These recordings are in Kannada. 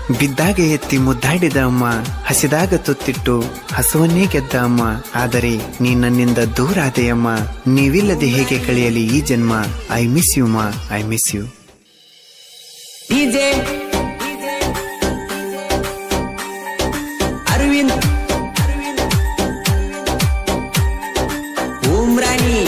ಬಿದ್ದಾಗ ಎತ್ತಿ ಮುದ್ದಾಡಿದ ಅಮ್ಮ, ಹಸಿದಾಗ ತುತ್ತಿಟ್ಟು ಹಸುವನ್ನೇ ಗೆದ್ದ ಅಮ್ಮ. ಆದರೆ ನೀ ನನ್ನಿಂದ ದೂರ ಆದೆಯಮ್ಮ, ನೀವಿಲ್ಲದೆ ಹೇಗೆ ಕಳೆಯಲಿ ಈ ಜನ್ಮ. ಐ ಮಿಸ್ ಯು ಮಾ, I miss you. Arvind Umrani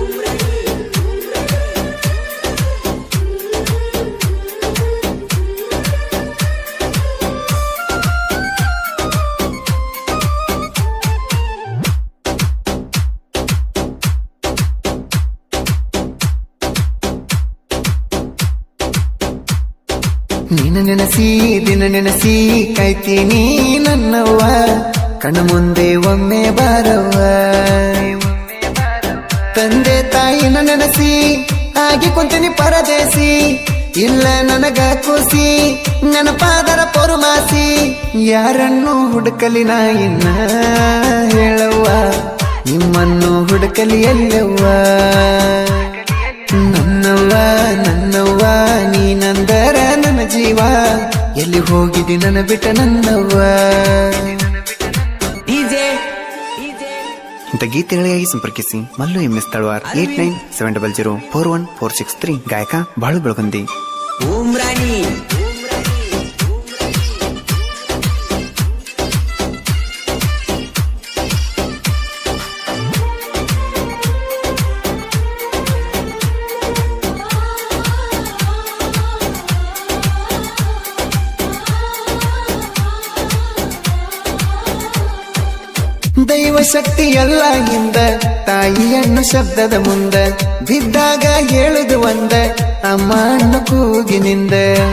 ನಿನ್ನ ನೆನಸಿ ದಿನ ನೆನಸಿ ಕಾಯ್ತೀನಿ ನನ್ನವ್ವ, ಕಣ್ಣ ಮುಂದೆ ಒಮ್ಮೆ ಬಾರವ್ವ. ತಂದೆ ತಾಯಿನ ನೆನಸಿ ಆಗಿ ಕುಂತೀನಿ ಪರದೇಸಿ, ಇಲ್ಲ ನನಗ ಕೂಸಿ ನೆನಪಾದರ ಪೊರುಮಾಸಿ. ಯಾರನ್ನು ಹುಡುಕಲಿ ನಾ ಇನ್ನ ಹೇಳವ್ವ, ನಿಮ್ಮನ್ನು ಹುಡುಕಲಿ ಎಲ್ಲವ್ವ. ನನ್ನವ್ವ ನನ್ನವ್ವ ನೀನಂದರ ನನ್ನ ಜೀವ, ಎಲ್ಲಿ ಹೋಗಿದಿ ನನ್ನ ಬಿಟ್ಟ ನನ್ನವ್ವ. ಇಂಥ ಗೀತೆಗಳಿಗಾಗಿ ಸಂಪರ್ಕಿಸಿ ಮಲ್ಲು MS ತಳವಾರ್ 8970041463. ಗಾಯಕ ಬಾಳು ಬೆಳಗುಂದಿ. ಉಮ್ರಾನಿ ದೈವ ಶಕ್ತಿ ಎಲ್ಲ ಹಿಂದ, ತಾಯಿಯನ್ನು ಶಬ್ದದ ಮುಂದ, ಬಿದ್ದಾಗ ಹೇಳುದು ಒಂದ ಅಮ್ಮ ಅಣ್ಣ ಕೂಗಿನಿಂದ.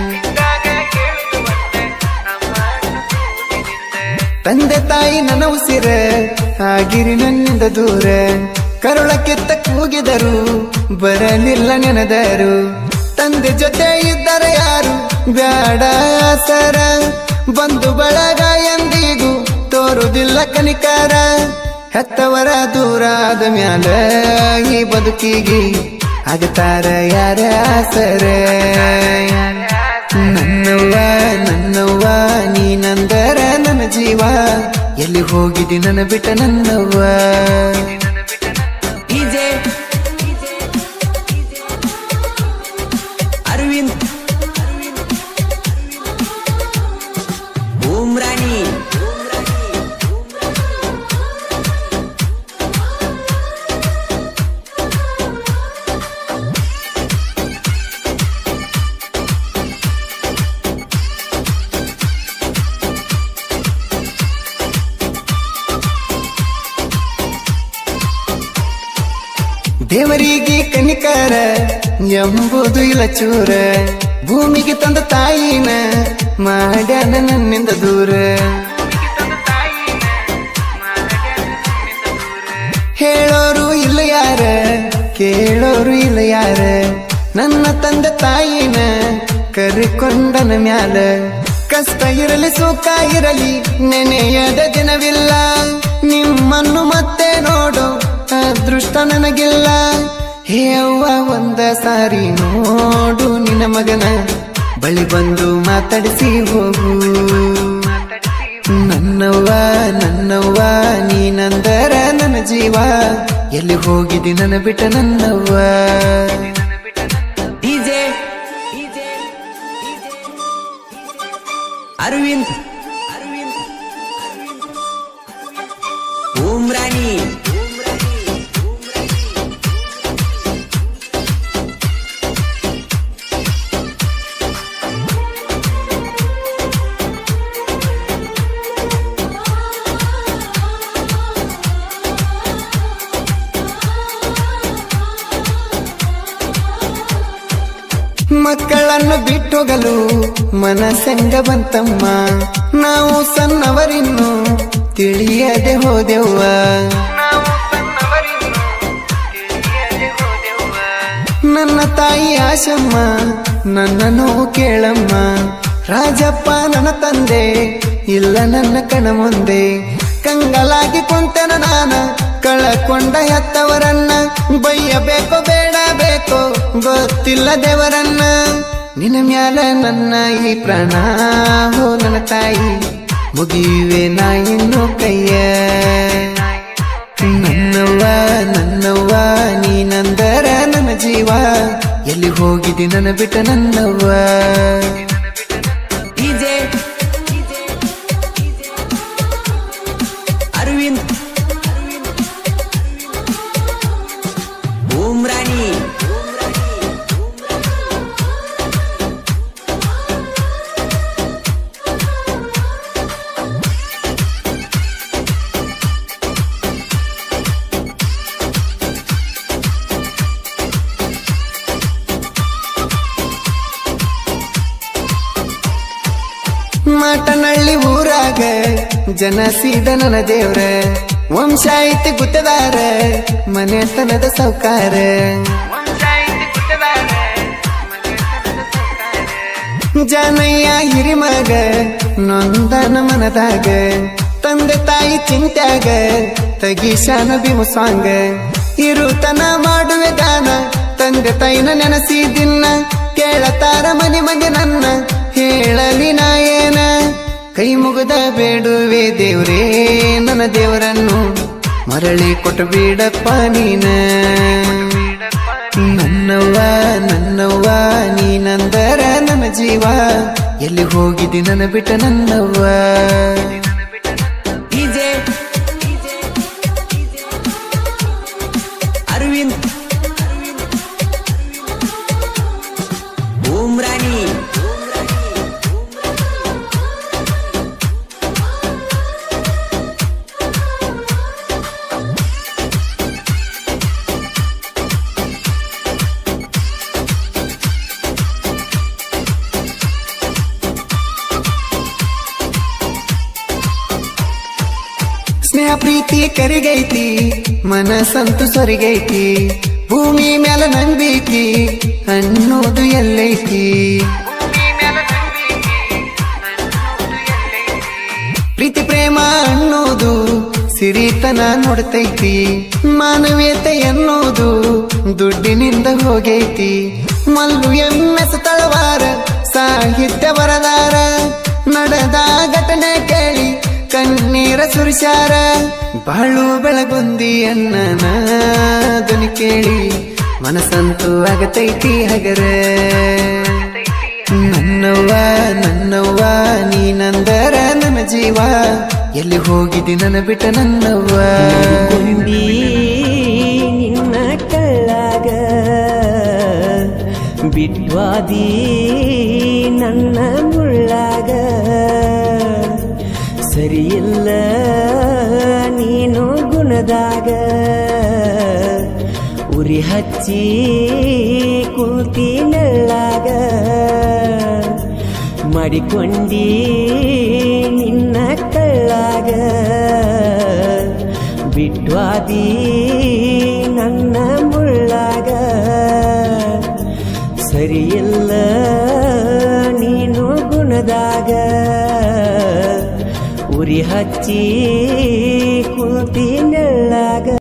ತಂದೆ ತಾಯಿ ನನ್ನ ಉಸಿರ ಆಗಿರಿ ನನ್ನಿಂದ ದೂರ, ಕರುಳ ಕಿತ್ತ ಕೂಗಿದರು ಬರಲಿಲ್ಲ ನೆನೆದರು. ತಂದೆ ಜೊತೆ ಇದ್ದರೆ ಯಾರು ಬ್ಯಾಡ ಸರ, ಬಂಧು ಬಳಗ ಎಂದಿಗೂ ತೋರುದಿಲ್ಲ ಕನಿಕಾರ. ಹೆತ್ತವರ ದೂರ ಆದ ಮ್ಯಾಲ ಈ ಬದುಕಿಗೆ ಆಗತಾರ ಯಾರ ಆಸರ. ನನ್ನವ್ವ ನನ್ನವ್ವ ನೀನಂದರ ನನ್ನ ಜೀವ, ಎಲ್ಲಿ ಹೋಗಿದಿ ನನ್ನ ಬಿಟ್ಟ ನನ್ನವ್ವ. ಅರವಿಂದ್ ಉಮ್ರಾನಿ ದೇವರಿಗೆ ಕನಿಕಾರ ಎಂಬುದು ಇಲ್ಲ ಚೂರ, ಭೂಮಿಗೆ ತಂದ ತಾಯಿನ ಮಾಡ್ಯಾನ ನನ್ನಿಂದ ದೂರ. ಹೇಳೋರು ಇಲ್ಲ ಯಾರ, ಕೇಳೋರು ಇಲ್ಲ ಯಾರ, ನನ್ನ ತಂದೆ ತಾಯಿನ ಕರಿಕೊಂಡನ ಮ್ಯಾಲ. ಕಷ್ಟ ಇರಲಿ ಸುಖ ಇರಲಿ ನೆನೆಯದ ದಿನವಿಲ್ಲ, ನಿಮ್ಮನ್ನು ಮತ್ತೆ ನೋಡೋ ಅದೃಷ್ಟ ನನಗಿಲ್ಲ. ಹೇ ಅವ್ವ ಒಂದ ಸಾರಿ ನೋಡು ನಿನ್ನ ಮಗನ, ಬಳಿ ಬಂದು ಮಾತಾಡಿಸಿ ಹೋಗು. ನನ್ನವ್ವ ನನ್ನವ್ವ ನೀನಂದರ ನನ್ನ ಜೀವ, ಎಲ್ಲಿ ಹೋಗಿದಿ ನನ್ನ ಬಿಟ್ಟ ನನ್ನವ್ವ. ಅರವಿಂದ್ ಉಮ್ರಾನಿ ಮಕ್ಕಳನ್ನು ಬಿಟ್ಟೋಗಲು ಮನಸ್ಸಂಗ ಬಂತಮ್ಮ, ನಾವು ಸಣ್ಣವರಿನ್ನು ತಿಳಿಯದೆ ಹೋದೆವ್ವ. ನನ್ನ ತಾಯಿ ಆಶಮ್ಮ ನನ್ನನ್ನು ಕೇಳಮ್ಮ, ರಾಜಪ್ಪ ನನ್ನ ತಂದೆ ಇಲ್ಲ ನನ್ನ ಕಣ ಮುಂದೆ. ಕಂಗಲಾಗಿ ಕುಂತನ ನಾನ ಕಳಕೊಂಡ ಹೆತ್ತವರನ್ನ, ಬೈಯಬೇಕೋ ಬೇಡ ಬೇಕೋ ಗೊತ್ತಿಲ್ಲ ದೇವರನ್ನ. ನಿನ್ನ ಮ್ಯಾಲ ನನ್ನ ಈ ಪ್ರಾಣ ಹೋ ನನ್ನ ತಾಯಿ ಮುಗಿಯುವೆ ನಾ ಇನ್ನು ಕೈಯ ನನ್ನವ್ವ ನನ್ನವ್ವ ನೀನಂದರ ನನ್ನ ಜೀವ ಎಲ್ಲಿ ಹೋಗಿದಿ ನನ್ನ ಬಿಟ್ಟ ನನ್ನವ್ವ ಅರವಿಂದ್ ಉಮ್ರಾನಿ ಮಾಟನಳ್ಳಿ ಊರಾಗ ಜನಸೀದ ನನ್ನ ದೇವ್ರ ವಂಶ ಐತಿ ಗುತ್ತದಾರ ಮನೆತನದ ಸೌಕಾರ ಜನಯ್ಯ ಹಿರಿಮಗ ನೊಂದನ ಮನದಾಗ ತಂದೆ ತಾಯಿ ಚಿಂತ್ಯಾಗ ತಗೀಶಾನ ಬಿಮುಸಾಂಗ ಇರುತನ ಮಾಡುವೆ ದಾನ ತಂದೆ ತಾಯಿನ ನೆನಸಿ ದಿನ ಕೇಳತಾರ ಮನೆ ಮನೆ ನನ್ನ ಹೇಳಲಿ ನಾ ಏನ ಕೈ ಮುಗಿದ ಬೇಡುವೆ ದೇವ್ರೇ ನನ್ನ ದೇವರನ್ನು ಮರಳಿ ಕೊಟ್ಟು ಬಿಡಪ್ಪ ನೀನ ನನ್ನವ್ವ ನನ್ನವ್ವ ನೀನಂದರ ನನ್ನ ಜೀವ ಎಲ್ಲಿ ಹೋಗಿದಿ ನನ್ನ ಬಿಟ್ಟ ನನ್ನವ್ವ ಅರವಿಂದ್ ಉಮ್ರಾನಿ ಸ್ನೇಹ ಪ್ರೀತಿ ಕರಿಗೈತಿ ಮನಸ್ಸಂತು ಸೊರಿಗೈತಿ ಭೂಮಿ ಮ್ಯಾಲ ನಂಬಿಕಿ ಅನ್ನೋದು ಎಲ್ಲೈತಿ ಪ್ರೀತಿ ಪ್ರೇಮ ಅನ್ನೋದು ಸಿರಿತನ ನೋಡ್ತೈತಿ ಮಾನವೀಯತೆ ಎನ್ನುವುದು ದುಡ್ಡಿನಿಂದ ಹೋಗೈತಿ ಮಲ್ಲು ಎಮ್ಮೆಸ್ ತಳವಾರ ಸಾಹಿತ್ಯ ಬರದಾರ ನಡೆದ ಘಟನೆ ಕೇಳಿ ಕಣ್ಣೀರ ಸುರಿಸಾರ ಬಾಳು ಬೆಳಗುಂದಿ ಅನ್ನನ ಧ್ವನಿ ಕೇಳಿ ಮನಸ್ಸಂತೂ ಆಗತೈತಿ ಹಗರ ನನ್ನವ್ವ ನನ್ನವ್ವ ನೀನಂದರ ನನ್ನ ಜೀವ ಎಲ್ಲಿ ಹೋಗಿದಿ ನನ್ನ ಬಿಟ್ಟ ನನ್ನವ್ವ ನಿನ್ನ ಕಳ್ಳಾಗ ಬಿಟ್ವಾದಿ ನನ್ನ ಮುಳ್ಳಾಗ ಸರಿಯಿಲ್ಲ ನೀನು ಗುಣದಾಗ ಉರಿ ಹಚ್ಚಿ ಕೂತಿ ನೆಳ್ಳಾಗ ಮಾಡಿಕೊಂಡಿ ನಿನ್ನ ಕಳ್ಳಾಗ ಬಿಟ್ವಾದಿ ನನ್ನ ಮುಳ್ಳಾಗ ಸರಿಯಿಲ್ಲ ನೀನು ಗುಣದಾಗ ಉರಿ ಹಚ್ಚಿ ಕೂತಿ ನೆಳ್ಳಾಗ